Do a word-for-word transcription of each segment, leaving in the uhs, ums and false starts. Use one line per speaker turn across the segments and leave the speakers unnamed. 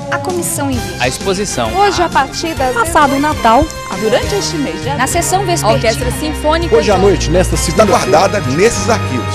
A comissão em vídeo.
A exposição.
Hoje, a partir das...
Passado o Natal.
Durante este mês de...
Na sessão vespertina.
A Orquestra Sinfônica...
Hoje à noite, nesta segunda...
Está guardada nesses arquivos.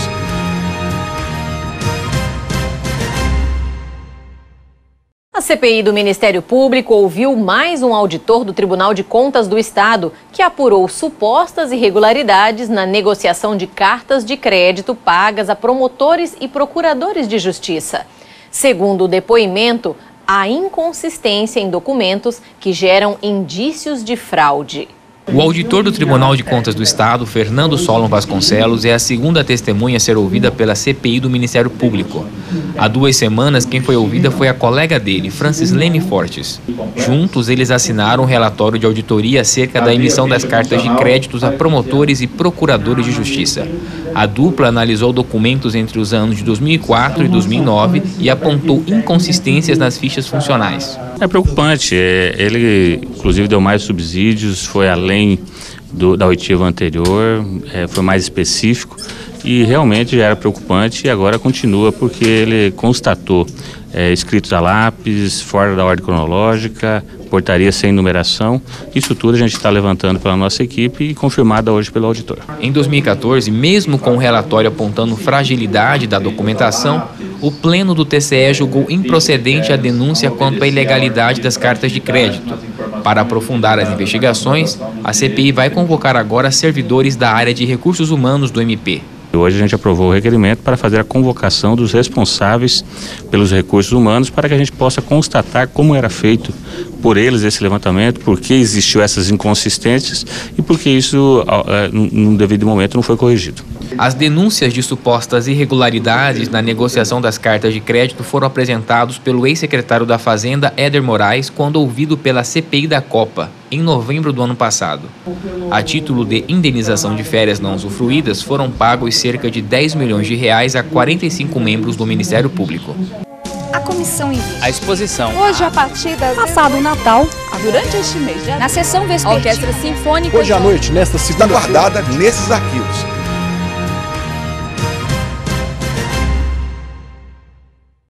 A C P I do Ministério Público ouviu mais um auditor do Tribunal de Contas do Estado que apurou supostas irregularidades na negociação de cartas de crédito pagas a promotores e procuradores de justiça. Segundo o depoimento, há inconsistência em documentos que geram indícios de fraude.
O auditor do Tribunal de Contas do Estado, Fernando Solon Vasconcelos, é a segunda testemunha a ser ouvida pela C P I do Ministério Público. Há duas semanas, quem foi ouvida foi a colega dele, Francislene Fortes. Juntos, eles assinaram um relatório de auditoria acerca da emissão das cartas de créditos a promotores e procuradores de justiça. A dupla analisou documentos entre os anos de dois mil e quatro e dois mil e nove e apontou inconsistências nas fichas funcionais.
É preocupante. Ele, inclusive, deu mais subsídios, foi além do, da oitiva anterior, é, foi mais específico e realmente já era preocupante e agora continua porque ele constatou é, escritos a lápis, fora da ordem cronológica, portaria sem numeração. Isso tudo a gente está levantando pela nossa equipe e confirmada hoje pelo auditor.
Em dois mil e quatorze, mesmo com o relatório apontando fragilidade da documentação, o Pleno do T C E julgou improcedente a denúncia quanto à ilegalidade das cartas de crédito. Para aprofundar as investigações, a C P I vai convocar agora servidores da área de recursos humanos do M P.
Hoje a gente aprovou o requerimento para fazer a convocação dos responsáveis pelos recursos humanos para que a gente possa constatar como era feito por eles esse levantamento, por que existiu essas inconsistências e por que isso, num devido momento, não foi corrigido.
As denúncias de supostas irregularidades na negociação das cartas de crédito foram apresentados pelo ex-secretário da Fazenda, Éder Moraes, quando ouvido pela C P I da Copa, em novembro do ano passado. A título de indenização de férias não usufruídas, foram pagos cerca de dez milhões de reais a quarenta e cinco membros do Ministério Público.
A comissão em vídeo.
A exposição.
Hoje, a partir das...
Passado o Natal.
Durante este mês de...
Na sessão
A
vespertina.
Orquestra Sinfônica...
Hoje à noite, nesta
Está
segunda...
guardada nesses arquivos.